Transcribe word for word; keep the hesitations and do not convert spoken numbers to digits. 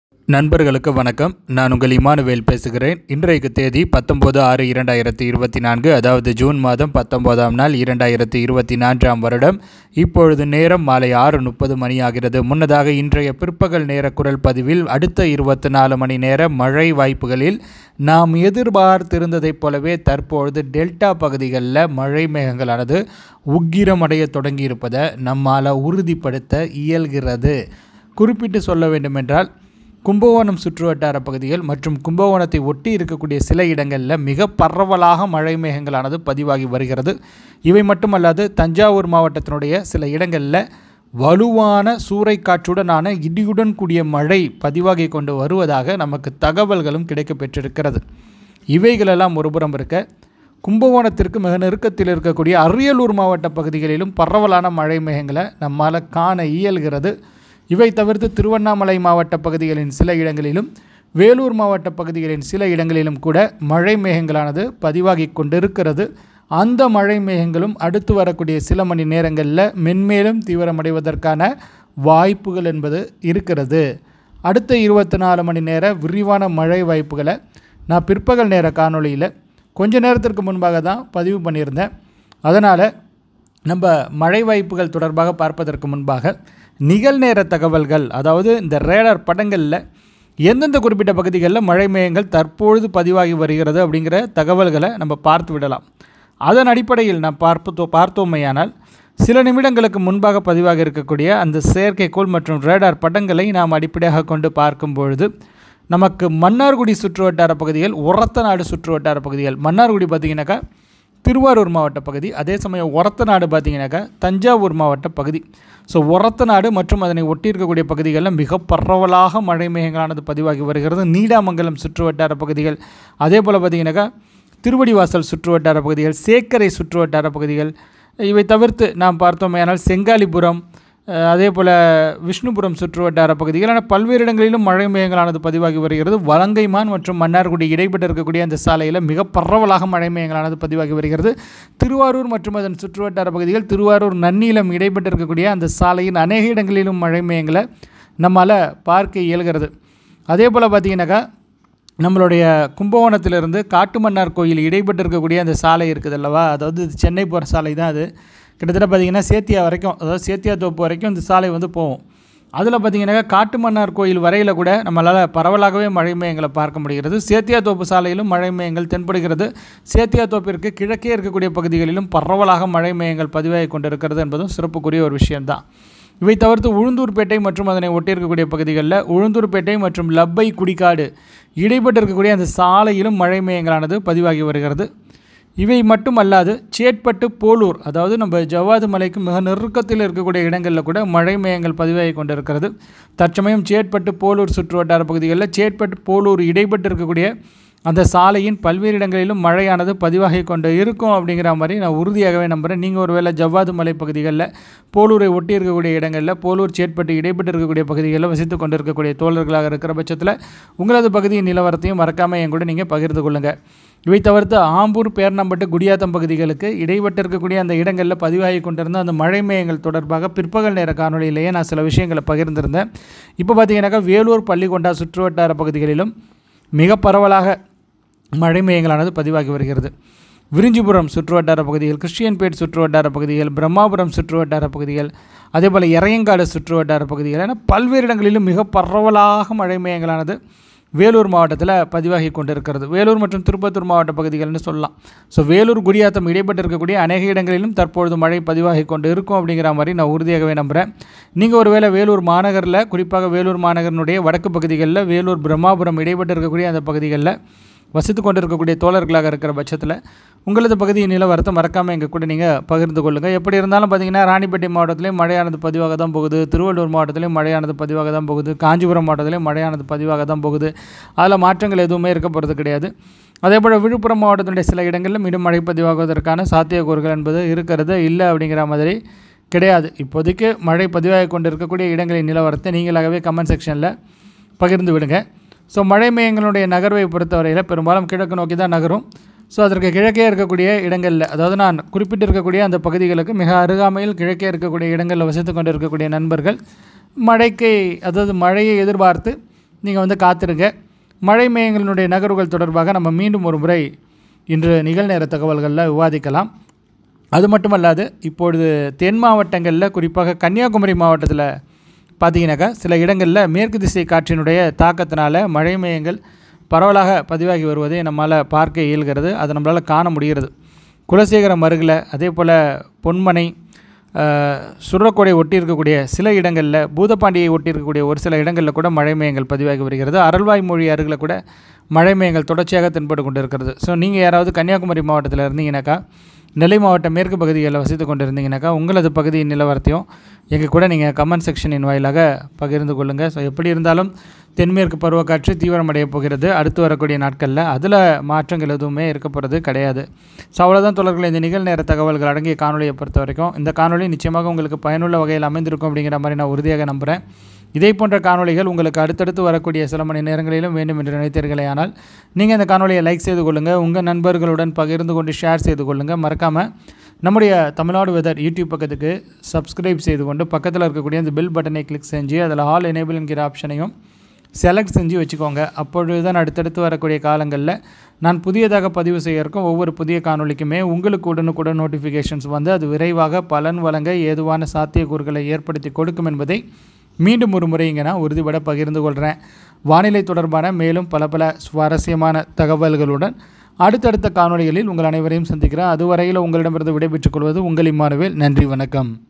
நண்பர்களுக்கு வணக்கம். நான் உங்கள் இமானுவேல் பேசுகிறேன். இன்றைக்கு தேதி பத்தொன்பது ஆறு இரண்டாயிரத்தி இருபத்தி நான்கு, அதாவது ஜூன் மாதம் பத்தொன்பதாம் நாள் இரண்டாயிரத்தி இருபத்தி நான்காம் வருடம். இப்பொழுது நேரம் மாலை ஆறு முப்பது மணி ஆகிறது. முன்னதாக இன்றைய பிற்பகல் நேர குரல் பதிவில் அடுத்த இருபத்தி நாலு மணி நேர மழை வாய்ப்புகளில் நாம் எதிர்பார்த்திருந்ததைப் போலவே தற்பொழுது டெல்டா பகுதிகளில் மழை மேகங்களானது உக்கிரமடைய தொடங்கியிருப்பதை நம்மால் உறுதிப்படுத்த இயல்கிறது. குறிப்பிட்டு சொல்ல வேண்டுமென்றால், கும்பகோணம் சுற்றுவட்டார பகுதிகள் மற்றும் கும்பகோணத்தை ஒட்டி இருக்கக்கூடிய சில இடங்களில் மிக பரவலாக மழை மேகங்களானது பதிவாகி வருகிறது. இவை மட்டுமல்லாது தஞ்சாவூர் மாவட்டத்தினுடைய சில இடங்களில் வலுவான சூறைக்காற்றுடனான இடியுடன் கூடிய மழை பதிவாகி கொண்டு வருவதாக நமக்கு தகவல்களும் கிடைக்க பெற்றிருக்கிறது. இவைகளெல்லாம் ஒருபுறம் இருக்க, கும்பகோணத்திற்கு மிக நெருக்கத்தில் இருக்கக்கூடிய அரியலூர் மாவட்ட பகுதிகளிலும் பரவலான மழை மேகங்களை நம்மால் காண இயல்கிறது. இவை தவிர்த்து திருவண்ணாமலை மாவட்ட பகுதிகளின் சில இடங்களிலும் வேலூர் மாவட்ட பகுதிகளின் சில இடங்களிலும் கூட மழை மேகங்களானது பதிவாகி கொண்டிருக்கிறது. அந்த மழை மேகங்களும் அடுத்து வரக்கூடிய சில மணி நேரங்களில் மென்மேலும் தீவிரமடைவதற்கான வாய்ப்புகள் என்பது இருக்கிறது. அடுத்த இருபத்தி நாலு மணி நேர விரிவான மழை வாய்ப்புகளை நான் பிற்பகல் நேர காணொளியில் கொஞ்ச நேரத்திற்கு முன்பாக தான் பதிவு பண்ணியிருந்தேன். அதனால் நம்ம மழை வாய்ப்புகள் தொடர்பாக பார்ப்பதற்கு முன்பாக நிகழ்நேர தகவல்கள், அதாவது இந்த ரேடார் படங்களில் எந்தெந்த குறிப்பிட்ட பகுதிகளில் மழை மேகங்கள் தற்பொழுது பதிவாகி வருகிறது அப்படிங்கிற தகவல்களை நம்ம பார்த்து விடலாம். அதன் அடிப்படையில் நாம் பார்ப்பதோ பார்த்தோமையானால் சில நிமிடங்களுக்கு முன்பாக பதிவாக இருக்கக்கூடிய அந்த செயற்கைக்கோள் மற்றும் ரேடார் படங்களை நாம் அடிப்படையாக கொண்டு பார்க்கும் பொழுது நமக்கு மன்னார்குடி சுற்றுவட்டார பகுதிகள், ஒரத்தநாடு சுற்றுவட்டார பகுதிகள், மன்னார்குடி பார்த்திங்கனாக்கா திருவாரூர் மாவட்ட பகுதி, அதே சமயம் ஒரத்தநாடு பார்த்திங்கனாக்கா தஞ்சாவூர் மாவட்ட பகுதி. ஸோ ஒரத்தநாடு மற்றும் அதனை ஒட்டியிருக்கக்கூடிய பகுதிகளில் மிக பரவலாக மழை மேகங்களானது பதிவாகி வருகிறது. நீடாமங்கலம் சுற்றுவட்டார பகுதிகள், அதே போல் பார்த்திங்கனாக்கா திருவடிவாசல் சுற்றுவட்டார பகுதிகள், சேக்கரை சுற்றுவட்டார பகுதிகள், இவை தவிர்த்து நாம் பார்த்தோமேயானால் செங்காலிபுரம், அதே போல் விஷ்ணுபுரம் சுற்றுவட்டார பகுதிகள் என பல்வேறு இடங்களிலும் மழை மேகங்களானது பதிவாகி வருகிறது. வலங்கைமான் மற்றும் மன்னார்குடி இடைப்பட்டு இருக்கக்கூடிய அந்த சாலையில் மிக பரவலாக மழை மேகங்களானது பதிவாகி வருகிறது. திருவாரூர் மற்றும் அதன் சுற்றுவட்டார பகுதிகள், திருவாரூர் நன்னிலம் இடைப்பட்டு இருக்கக்கூடிய அந்த சாலையின் அநேக இடங்களிலும் மழை மேகங்களை நம்மால் பார்க்க இயல்கிறது. அதே போல் பார்த்திங்கனாக்கா நம்மளுடைய கும்பகோணத்திலிருந்து காட்டுமன்னார் கோயில் இடைப்பட்டு இருக்கக்கூடிய அந்த சாலை இருக்குது அல்லவா, அதாவது சென்னை போகிற சாலை தான் அது. கிட்டத்தட்ட பார்த்திங்கன்னா சேத்தியா வரைக்கும், அதாவது சேத்தியா தோப்பு வரைக்கும் இந்த சாலை வந்து போகும். அதில் பார்த்திங்கனாக்கா காட்டுமன்னார் கோயில் வரையில் கூட நம்மளால் பரவலாகவே மழை மேகங்களை பார்க்க முடிகிறது. சேத்தியா தோப்பு சாலையிலும் மழை மேகங்கள் தென்படுகிறது. சேத்தியா தோப்பிற்கு கிழக்கே இருக்கக்கூடிய பகுதிகளிலும் பரவலாக மழை மேகங்கள் பதிவாகி கொண்டிருக்கிறது என்பதும் சிறப்புக்குரிய ஒரு விஷயம்தான். இவை தவிர்த்து உளுந்தூர்பேட்டை மற்றும் அதனை ஒட்டியிருக்கக்கூடிய பகுதிகளில் உளுந்தூர்பேட்டை மற்றும் லப்பை குடிக்காடு இடைப்பட்டு இருக்கக்கூடிய அந்த சாலையிலும் மழை மேகங்களானது பதிவாகி வருகிறது. இவை மட்டும் அல்லாது சேட்பட்டு போலூர், அதாவது நம்ம ஜவ்வாது மலைக்கு மிக நெருக்கத்தில் இருக்கக்கூடிய இடங்களில் கூட மழை மேகங்கள் பதிவாகி கொண்டிருக்கிறது. தற்சமயம் சேட்பட்டு போலூர் சுற்றுவட்டார பகுதிகளில் சேட்பட்டு போலூர் இடைப்பட்டு இருக்கக்கூடிய அந்த சாலையின் பல்வேறு இடங்களிலும் மழையானது பதிவாகி கொண்டு இருக்கும் அப்படிங்கிற மாதிரி நான் உறுதியாகவே நம்புகிறேன். நீங்கள் ஒருவேளை ஜவ்வாது மலை பகுதிகளில் போலூரை ஒட்டி இருக்கக்கூடிய இடங்களில், போலூர் சேட்பட்டு இடைப்பட்டு இருக்கக்கூடிய பகுதிகளில் வசித்து கொண்டு இருக்கக்கூடிய தோழர்களாக இருக்கிற பட்சத்தில் உங்களது பகுதியின் நிலவரத்தையும் மறக்காமல் என் கூட நீங்கள் பகிர்ந்து கொள்ளுங்கள். இவை தவிர்த்து ஆம்பூர், பேர்ணம்பட்டு, குடியாத்தம் பகுதிகளுக்கு இடைப்பட்டு இருக்கக்கூடிய அந்த இடங்களில் பதிவாகி கொண்டிருந்த அந்த மழை மேகங்கள் தொடர்பாக பிற்பகல் நேர காணொலியிலேயே நான் சில விஷயங்களை பகிர்ந்திருந்தேன். இப்போ பார்த்திங்கனாக்கா வேலூர், பள்ளிக்கொண்டா சுற்றுவட்டார பகுதிகளிலும் மிக பரவலாக மழை மேகங்களானது பதிவாகி வருகிறது. விரிஞ்சிபுரம் சுற்றுவட்டார பகுதிகள், கிறிஸ்டியன்பேட் சுற்றுவட்டார பகுதிகள், பிரம்மாபுரம் சுற்றுவட்டார பகுதிகள், அதே போல் இறையங்காடு சுற்றுவட்டார பகுதிகள் என பல்வேறு இடங்களிலும் மிக பரவலாக மழை மேகங்களானது வேலூர் மாவட்டத்தில் பதிவாகி கொண்டிருக்கிறது. வேலூர் மற்றும் திருப்பத்தூர் மாவட்ட பகுதிகள்னு சொல்லலாம். ஸோ வேலூர், குடியாத்தம் இடைப்பட்டு இருக்கக்கூடிய அநேக இடங்களிலும் தற்பொழுது மழை பதிவாகி கொண்டு இருக்கும் அப்படிங்கிற மாதிரி நான் உறுதியாகவே நம்புகிறேன். நீங்கள் ஒருவேளை வேலூர் மாநகரில், குறிப்பாக வேலூர் மாநகரனுடைய வடக்கு பகுதிகளில், வேலூர் பிரம்மாபுரம் இடைப்பட்டு இருக்கக்கூடிய அந்த பகுதிகளில் வசித்து கொண்டு இருக்கக்கூடிய தோழர்களாக இருக்கிற பட்சத்தில் உங்களது பகுதியின் நிலவரத்தை மறக்காமல் எங்கள் கூட நீங்கள் பகிர்ந்து கொள்ளுங்கள். எப்படி இருந்தாலும் பார்த்திங்கன்னா ராணிப்பேட்டை மாவட்டத்திலேயும் மழையானது பதிவாக தான் போகுது, திருவள்ளூர் மாவட்டத்திலேயும் மழையானது பதிவாக தான் போகுது, காஞ்சிபுரம் மாவட்டத்திலேயும் மழையானது பதிவாக தான் போகுது. அதில் மாற்றங்கள் எதுவுமே இருக்க போகிறது கிடையாது. அதே போல் விழுப்புரம் மாவட்டத்தினுடைய சில இடங்களில் மீண்டும் மழை பதிவாகுவதற்கான சாத்தியக்கூறுகள் என்பது இருக்கிறது, இல்லை அப்படிங்கிற மாதிரி கிடையாது. இப்போதைக்கு மழை பதிவாகி கொண்டு இருக்கக்கூடிய இடங்களின் நிலவரத்தை நீங்களாகவே கமெண்ட் செக்ஷனில் பகிர்ந்து விடுங்க. ஸோ மழை மேகங்களுடைய நகர்வை பொறுத்தவரையில் பெரும்பாலும் கிழக்கு நோக்கி தான் நகரும். ஸோ அதற்கு கிழக்கே இருக்கக்கூடிய இடங்களில், அதாவது நான் குறிப்பிட்டிருக்கக்கூடிய அந்த பகுதிகளுக்கு மிக அருகாமையில் கிழக்கே இருக்கக்கூடிய இடங்களில் வசித்து கொண்டு இருக்கக்கூடிய நண்பர்கள் மழைக்கு, அதாவது மழையை எதிர்பார்த்து நீங்கள் வந்து காத்திருங்க. மழை மேகங்களுடைய நகர்வுகள் தொடர்பாக நம்ம மீண்டும் ஒரு முறை இன்று நிகழ்நேர தகவல்களில் விவாதிக்கலாம். அது மட்டுமல்லாது இப்பொழுது தென் மாவட்டங்களில் குறிப்பாக கன்னியாகுமரி மாவட்டத்தில் பார்த்தீங்கன்னாக்கா சில இடங்களில் மேற்கு திசை காற்றினுடைய தாக்கத்தினால மழை மேகங்கள் பரவலாக பதிவாகி வருவதை நம்மால் பார்க்க இயல்கிறது. அதை நம்மளால் காண முடிகிறது. குலசேகரம் அருகில் அதே போல் பொன்மனை சுரக்கோடை ஒட்டி இருக்கக்கூடிய சில இடங்களில் பூதப்பாண்டியை ஒட்டி இருக்கக்கூடிய ஒரு சில இடங்களில் கூட மழை மேகங்கள் பதிவாகி வருகிறது. அருள்வாய் மொழி அருகில் கூட மழை மேகங்கள் தொடர்ச்சியாக தென்பட்டு கொண்டு இருக்கிறது. ஸோ நீங்கள் யாராவது கன்னியாகுமரி மாவட்டத்தில் இருந்தீங்கன்னாக்கா, நெல்லை மாவட்ட மேற்கு பகுதிகளில் வசித்து கொண்டு இருந்தீங்கன்னாக்கா உங்களது பகுதியின் நிலவரத்தையும் எங்கள் கூட நீங்கள் கமெண்ட் செக்ஷனின் வாயிலாக பகிர்ந்து கொள்ளுங்கள். ஸோ எப்படி இருந்தாலும் தென்மேற்கு பருவக்காற்று தீவிரமடைய போகிறது அடுத்து வரக்கூடிய நாட்களில். அதில் மாற்றங்கள் எதுவுமே இருக்க போகிறது கிடையாது. ஸோ அவ்வளோதான் தொடர்கள் இந்த நிகழ்நேர தகவல்கள் அடங்கிய காணொலியை பொறுத்த வரைக்கும். இந்த காணொலி நிச்சயமாக உங்களுக்கு பயனுள்ள வகையில் அமைந்திருக்கும் அப்படிங்கிற மாதிரி நான் உறுதியாக நம்புகிறேன். இதே போன்ற காணொலிகள் உங்களுக்கு அடுத்தடுத்து வரக்கூடிய சில மணி நேரங்களிலும் வேண்டும் என்று நினைத்தீர்களே ஆனால் நீங்கள் இந்த காணொலியை லைக் செய்து கொள்ளுங்கள். உங்கள் நண்பர்களுடன் பகிர்ந்து கொண்டு ஷேர் செய்து கொள்ளுங்கள். மறக்காமல் நம்முடைய தமிழ்நாடு வெதர் யூடியூப் பக்கத்துக்கு சப்ஸ்கிரைப் செய்து கொண்டு பக்கத்தில் இருக்கக்கூடிய அந்த பெல் பட்டனை கிளிக் செஞ்சு அதில் ஆல் எனேபிள் என்கிற ஆப்ஷனையும் செலக்ட் செஞ்சு வச்சுக்கோங்க. அப்பொழுது தான் அடுத்தடுத்து வரக்கூடிய காலங்களில் நான் புதியதாக பதிவு செய்ய இருக்கும் ஒவ்வொரு புதிய காணொலிக்குமே உங்களுக்கு உடனுக்குடன் நோட்டிஃபிகேஷன்ஸ் வந்து அது விரைவாக பலன் வழங்க ஏதுவான சாத்தியக்கூறுகளை ஏற்படுத்தி கொடுக்கும் என்பதை மீண்டும் ஒரு முறை இங்கே நான் உறுதிபட பகிர்ந்து கொள்கிறேன். வானிலை தொடர்பான மேலும் பல பல சுவாரஸ்யமான தகவல்களுடன் அடுத்தடுத்த காணொலிகளில் உங்கள் அனைவரையும் சந்திக்கிறேன். அதுவரையில் உங்களிடமிருந்து விடைபெற்றுக் கொள்வது உங்கள் இம்மானுவேல். நன்றி, வணக்கம்.